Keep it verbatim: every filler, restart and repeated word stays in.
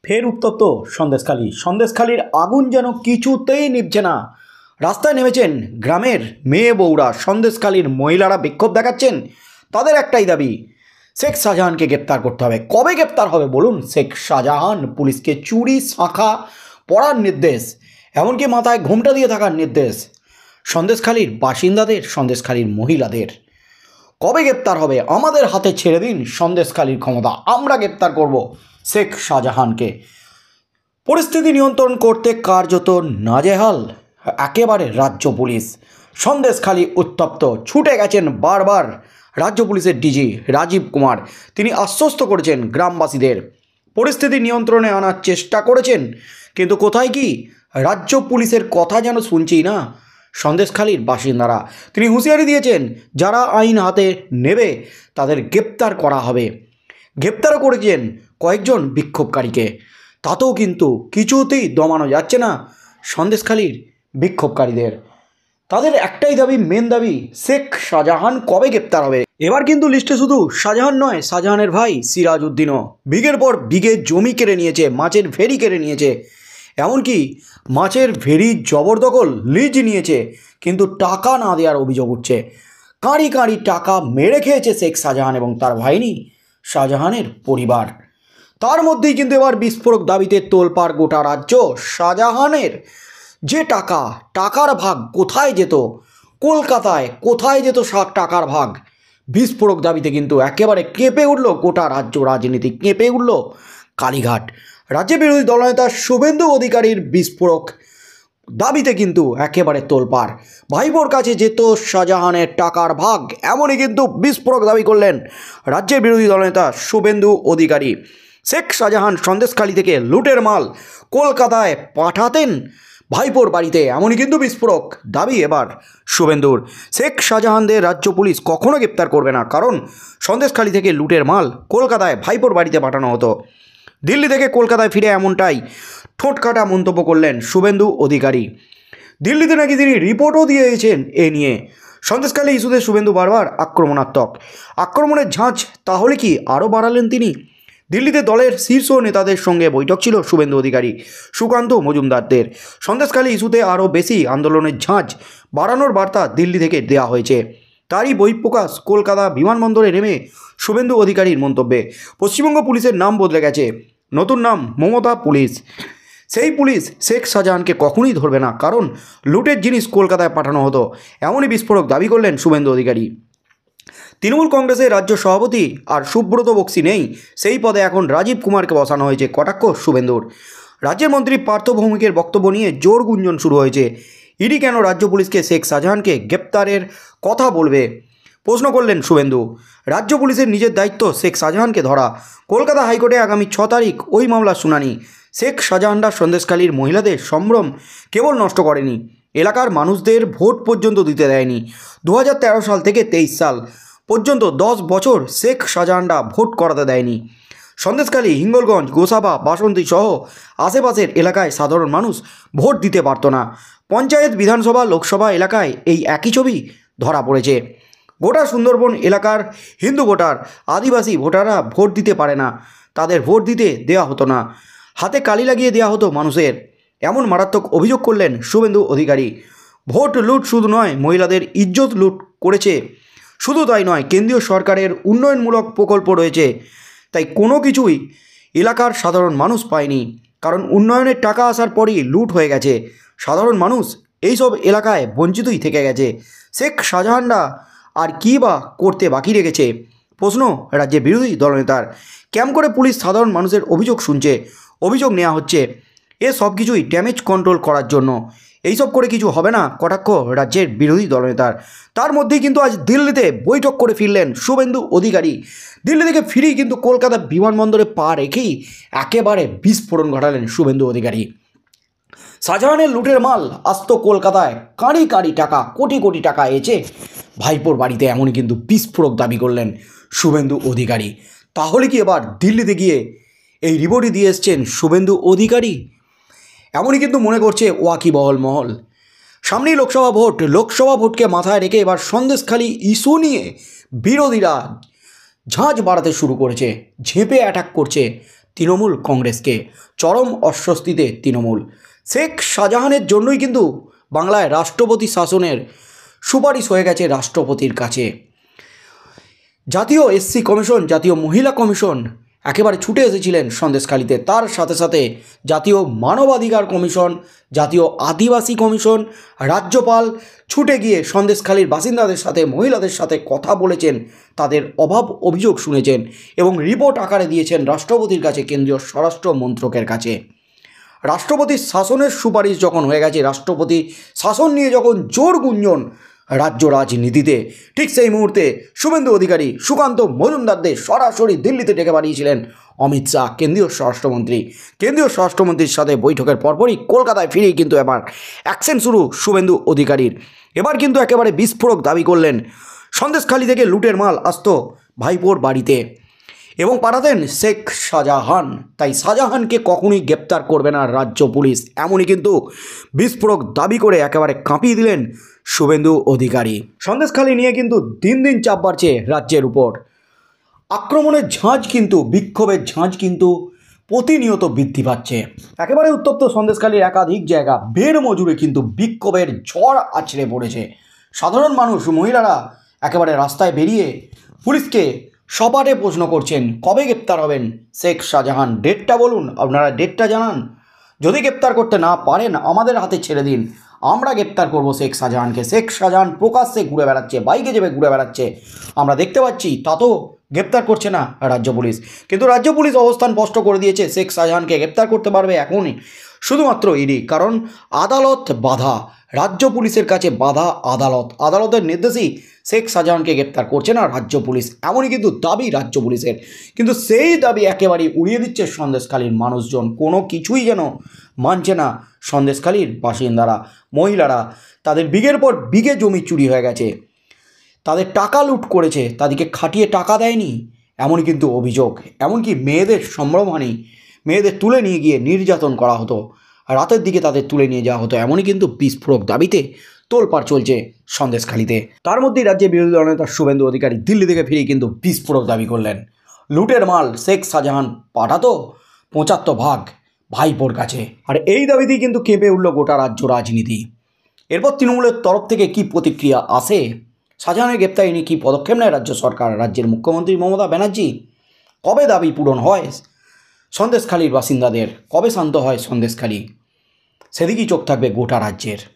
ফের উত্তপ্ত সন্দেশখালী। সন্দেশখালীর আগুন যেন কিছুতেই নিভছে না। রাস্তায় নেমেছেন গ্রামের মেয়ে বউরা, সন্দেশখালীর মহিলারা বিক্ষোভ দেখাচ্ছেন। তাদের একটাই দাবি, শেখ শাহজাহানকে গ্রেপ্তার করতে হবে। কবে গ্রেপ্তার হবে বলুন? শেখ শাহজাহান পুলিশকে চুরি শাঁখা পড়ার নির্দেশ, এমনকি মাথায় ঘোমটা দিয়ে থাকার নির্দেশ সন্দেশখালীর বাসিন্দাদের, সন্দেশখালীর মহিলাদের। কবে গ্রেপ্তার হবে? আমাদের হাতে ছেড়ে দিন সন্দেশখালীর ক্ষমতা, আমরা গ্রেপ্তার করব শেখ শাহজাহানকে। পরিস্থিতি নিয়ন্ত্রণ করতে কার্যত নাজেহাল একেবারে রাজ্য পুলিশ। সন্দেশখালী উত্তপ্ত, ছুটে গেছেন বারবার রাজ্য পুলিশের ডিজি রাজীব কুমার। তিনি আশ্বস্ত করেছেন গ্রামবাসীদের, পরিস্থিতি নিয়ন্ত্রণে আনার চেষ্টা করেছেন, কিন্তু কোথায় কি রাজ্য পুলিশের কথা যেন শুনছি না সন্দেশখালীর বাসিন্দারা। তিনি হুঁশিয়ারি দিয়েছেন, যারা আইন হাতে নেবে তাদের গ্রেপ্তার করা হবে। গ্রেপ্তারও করেছেন কয়েকজন বিক্ষোভকারীকে। তাতেও কিন্তু কিছুতেই দমানো যাচ্ছে না সন্দেশখালীর বিক্ষোভকারীদের। তাদের একটাই দাবি, মেন দাবি, শেখ শাহজাহান কবে গ্রেপ্তার হবে। এবার কিন্তু লিস্টে শুধু শাহজাহান নয়, শাহজাহানের ভাই সিরাজ উদ্দিনও বিঘের পর বিঘে জমি কেড়ে নিয়েছে, মাছের ভেড়ি কেড়ে নিয়েছে, এমনকি মাছের ভেড়ি জবরদখল লিজ নিয়েছে, কিন্তু টাকা না দেওয়ার অভিযোগ উঠছে। কাঁড়ি কাঁড়ি টাকা মেরে খেয়েছে শেখ শাহজাহান এবং তার ভাইনি শাহজাহানের পরিবার। তার মধ্যেই কিন্তু এবার বিস্ফোরক দাবিতে তোলপাড় গোটা রাজ্য। শাহজাহানের যে টাকা, টাকার ভাগ কোথায় যেত? কলকাতায় কোথায় যেত টাকার ভাগ? বিস্ফোরক দাবিতে কিন্তু একেবারে কেঁপে উঠল গোটা রাজ্য রাজনীতি, কেঁপে উঠল কালীঘাট। রাজ্যের বিরোধী দলনেতা শুভেন্দু অধিকারীর বিস্ফোরক দাবিতে কিন্তু একেবারে তোলপাড়। ভাইপোর কাছে যেত শাহজাহানের টাকার ভাগ, এমনই কিন্তু বিস্ফোরক দাবি করলেন রাজ্যের বিরোধী দলনেতা শুভেন্দু অধিকারী। শেখ শাহজাহান সন্দেশখালী থেকে লুটের মাল কলকাতায় পাঠাতেন ভাইপোর বাড়িতে, এমনই কিন্তু বিস্ফোরক দাবি এবার শুভেন্দুর। শেখ শাহজাহানদের রাজ্য পুলিশ কখনো গ্রেপ্তার করবে না, কারণ সন্দেশখালী থেকে লুটের মাল কলকাতায় ভাইপোর বাড়িতে পাঠানো হতো। দিল্লি থেকে কলকাতায় ফিরে এমনটাই ঠোঁটকাটা মন্তব্য করলেন শুভেন্দু অধিকারী। দিল্লিতে নাকি তিনি রিপোর্টও দিয়েছেন এ নিয়ে। সন্দেশখালী ইস্যুতে শুভেন্দু বারবার আক্রমণাত্মক। আক্রমণের ঝাঁজ তাহলে কি আরও বাড়ালেন তিনি? দিল্লিতে দলের শীর্ষ নেতাদের সঙ্গে বৈঠক ছিল শুভেন্দু অধিকারী, সুকান্ত মজুমদারদের। সন্দেশখালী ইস্যুতে আরও বেশি আন্দোলনের ঝাঁজ বাড়ানোর বার্তা দিল্লি থেকে দেওয়া হয়েছে। তারই বহিঃপ্রকাশ কলকাতা বিমানবন্দরে নেমে শুভেন্দু অধিকারীর মন্তব্যে। পশ্চিমবঙ্গ পুলিশের নাম বদলে গেছে, নতুন নাম মমতা পুলিশ। সেই পুলিশ শেখ শাহজাহানকে কখনোই ধরবে না, কারণ লুটের জিনিস কলকাতায় পাঠানো হতো, এমনই বিস্ফোরক দাবি করলেন শুভেন্দু অধিকারী। তৃণমূল কংগ্রেসের রাজ্য সভাপতি আর সুব্রত বক্সি নেই, সেই পদে এখন রাজীব কুমারকে বসানো হয়েছে, কটাক্ষ শুভেন্দুর। রাজ্যের মন্ত্রী পার্থ ভৌমিকের বক্তব্য নিয়ে জোর গুঞ্জন শুরু হয়েছে। ইডি কেন রাজ্য পুলিশকে শেখ শাহজাহানকে গ্রেপ্তারের কথা বলবে, প্রশ্ন করলেন শুভেন্দু। রাজ্য পুলিশের নিজের দায়িত্ব শেখ শাহজাহানকে ধরা। কলকাতা হাইকোর্টে আগামী ছ তারিখ ওই মামলার শুনানি। শেখ শাহজাহানরা সন্দেশখালীর মহিলাদের সম্ভ্রম কেবল নষ্ট করেনি, এলাকার মানুষদের ভোট পর্যন্ত দিতে দেয়নি। দু হাজার তেরো সাল থেকে তেইশ সাল পর্যন্ত দশ বছর শেখ শাহজাহানরা ভোট করাতে দেয়নি। সন্দেশখালী, হিঙ্গলগঞ্জ, গোসাবা, বাসন্তী সহ আশেপাশের এলাকায় সাধারণ মানুষ ভোট দিতে পারত না। পঞ্চায়েত, বিধানসভা, লোকসভা এলাকায় এই একই ছবি ধরা পড়েছে। গোটা সুন্দরবন এলাকার হিন্দু ভোটার, আদিবাসী ভোটাররা ভোট দিতে পারে না, তাদের ভোট দিতে দেওয়া হতো না, হাতে কালি লাগিয়ে দেওয়া হতো মানুষের, এমন মারাত্মক অভিযোগ করলেন শুভেন্দু অধিকারী। ভোট লুট শুধু নয়, মহিলাদের ইজ্জত লুট করেছে। শুধু তাই নয়, কেন্দ্রীয় সরকারের উন্নয়নমূলক প্রকল্প রয়েছে, তাই কোনো কিছুই এলাকার সাধারণ মানুষ পায়নি, কারণ উন্নয়নের টাকা আসার পরই লুট হয়ে গেছে। সাধারণ মানুষ এইসব এলাকায় বঞ্চিতই থেকে গেছে। শেখ শাহজাহানরা আর কী বা করতে বাকি রেখেছে? প্রশ্ন রাজ্যের বিরোধী দলনেতার। কেমন করে পুলিশ সাধারণ মানুষের অভিযোগ শুনছে, অভিযোগ নেওয়া হচ্ছে, এ সব কিছুই ড্যামেজ কন্ট্রোল করার জন্য। এইসব করে কিছু হবে না, কটাক্ষ রাজ্যের বিরোধী দলনেতার। তার মধ্যেই কিন্তু আজ দিল্লিতে বৈঠক করে ফিরলেন শুভেন্দু অধিকারী। দিল্লি থেকে ফিরেই কিন্তু কলকাতা বিমানবন্দরে পা রেখেই একেবারে বিস্ফোরণ ঘটালেন শুভেন্দু অধিকারী। শাহজাহানের লুটের মাল আসতো কলকাতায়, কাঁড়ি কাঁড়ি টাকা, কোটি কোটি টাকা এসে ভাইপোর বাড়িতে, এমনই কিন্তু বিস্ফোরক দাবি করলেন শুভেন্দু অধিকারী। তাহলে কি এবার দিল্লিতে গিয়ে এই রিপোর্টই দিয়ে এসছেন শুভেন্দু অধিকারী? এমনই কিন্তু মনে করছে ওয়াকিবহল মহল। সামনেই লোকসভা ভোট, লোকসভা ভোটকে মাথায় রেখে এবার সন্দেশখালী ইস্যু নিয়ে বিরোধীরা ঝাঁঝ বাড়াতে শুরু করেছে, ঝেঁপে অ্যাটাক করছে। তৃণমূল কংগ্রেসকে। চরম অস্বস্তিতে তৃণমূল। শেখ শাহজাহানের জন্যই কিন্তু বাংলায় রাষ্ট্রপতি শাসনের সুপারিশ হয়ে গেছে রাষ্ট্রপতির কাছে। জাতীয় এসসি কমিশন, জাতীয় মহিলা কমিশন একেবারে ছুটে এসেছিলেন সন্দেশখালিতে। তার সাথে সাথে জাতীয় মানবাধিকার কমিশন, জাতীয় আদিবাসী কমিশন, রাজ্যপাল ছুটে গিয়ে সন্দেশখালির বাসিন্দাদের সাথে, মহিলাদের সাথে কথা বলেছেন, তাদের অভাব অভিযোগ শুনেছেন এবং রিপোর্ট আকারে দিয়েছেন রাষ্ট্রপতির কাছে, কেন্দ্রীয় স্বরাষ্ট্র মন্ত্রকের কাছে। রাষ্ট্রপতির শাসনের সুপারিশ যখন হয়ে গেছে, রাষ্ট্রপতি শাসন নিয়ে যখন জোর গুঞ্জন রাজ্য রাজনীতিতে, ঠিক সেই মুহূর্তে শুভেন্দু অধিকারী, সুকান্ত মজুমদারদের সরাসরি দিল্লিতে ডেকে পাঠিয়েছিলেন অমিত শাহ, কেন্দ্রীয় স্বরাষ্ট্রমন্ত্রী। কেন্দ্রীয় স্বরাষ্ট্রমন্ত্রীর সাথে বৈঠকের পরপরই কলকাতায় ফিরেই কিন্তু এবার অ্যাকশন শুরু শুভেন্দু অধিকারীর। এবার কিন্তু একেবারে বিস্ফোরক দাবি করলেন, সন্দেশখালি থেকে লুটের মাল আসতো ভাইপোর বাড়িতে এবং পাঠাতেন শেখ শাহজাহান, তাই শাহজাহানকে কখনোই গ্রেপ্তার করবে না রাজ্য পুলিশ। এমনই কিন্তু বিস্ফোরক দাবি করে একেবারে কাঁপিয়ে দিলেন শুভেন্দু অধিকারী। সন্দেশখালি নিয়ে কিন্তু দিন দিন চাপ বাড়ছে রাজ্যের উপর। আক্রমণের ঝাঁজ কিন্তু, বিক্ষোভের ঝাঁজ কিন্তু প্রতিনিয়ত বৃদ্ধি পাচ্ছে। একেবারে উত্তপ্ত সন্দেশখালির একাধিক জায়গা, বের মজুরে কিন্তু বিক্ষোভের ঝড় আছড়ে পড়েছে। সাধারণ মানুষ, মহিলারা একেবারে রাস্তায় বেরিয়ে পুলিশকে সপাটে প্রশ্ন করছেন, কবে গ্রেপ্তার হবেন শেখ শাহজাহান? ডেটটা বলুন, আপনারা ডেটটা জানান। যদি গ্রেপ্তার করতে না পারেন আমাদের হাতে ছেড়ে দিন, আমরা গ্রেপ্তার করব শেখ শাহজাহানকে। শেখ শাহজাহান প্রকাশ্যে ঘুরে বেড়াচ্ছে, বাইকে চেপে ঘুরে বেড়াচ্ছে, আমরা দেখতে পাচ্ছি, তা তো গ্রেপ্তার করছে না রাজ্য পুলিশ। কিন্তু রাজ্য পুলিশ অবস্থান স্পষ্ট করে দিয়েছে, শেখ শাহজাহানকে গ্রেপ্তার করতে পারবে এখনই শুধুমাত্র ইডি, কারণ আদালত বাধা। রাজ্য পুলিশের কাছে বাধা আদালত, আদালতের নির্দেশেই শেখ শাহজাহানকে গ্রেপ্তার করছে না রাজ্য পুলিশ, এমনই কিন্তু দাবি রাজ্য পুলিশের। কিন্তু সেই দাবি একেবারেই উড়িয়ে দিচ্ছে সন্দেশখালির মানুষজন, কোনো কিছুই যেন মানছে না সন্দেশখালির বাসিন্দারা। মহিলারা, তাদের বিঘের পর বিঘে জমি চুরি হয়ে গেছে, তাদের টাকা লুট করেছে, তাদেরকে খাটিয়ে টাকা দেয়নি, এমনই কিন্তু অভিযোগ। এমনকি মেয়েদের সম্ভ্রমহানি, মেয়েদের তুলে নিয়ে গিয়ে নির্যাতন করা হতো, রাতের দিকে তাদের তুলে নিয়ে যাওয়া হতো, এমনই কিন্তু বিস্ফোরক দাবিতে তোলপাড় চলছে সন্দেশখালিতে। তার মধ্যেই রাজ্যের বিরোধী দলনেতা শুভেন্দু অধিকারী দিল্লি থেকে ফিরে কিন্তু বিস্ফোরক দাবি করলেন, লুটের মাল শেখ শাহজাহান পাঠাতো পঁচাত্তর ভাগ ভাইপোর কাছে। আর এই দাবিতেই কিন্তু কেঁপে উঠল গোটা রাজ্য রাজনীতি। এরপর তৃণমূলের তরফ থেকে কি প্রতিক্রিয়া আসে, শাহজাহানের গ্রেপ্তারি নিয়ে কী পদক্ষেপ নেয় রাজ্য সরকার, রাজ্যের মুখ্যমন্ত্রী মমতা ব্যানার্জি, কবে দাবি পূরণ হয় সন্দেশখালির বাসিন্দাদের, কবে শান্ত হয় সন্দেশখালি, সেদিকেই চোখ থাকবে গোটা রাজ্যের।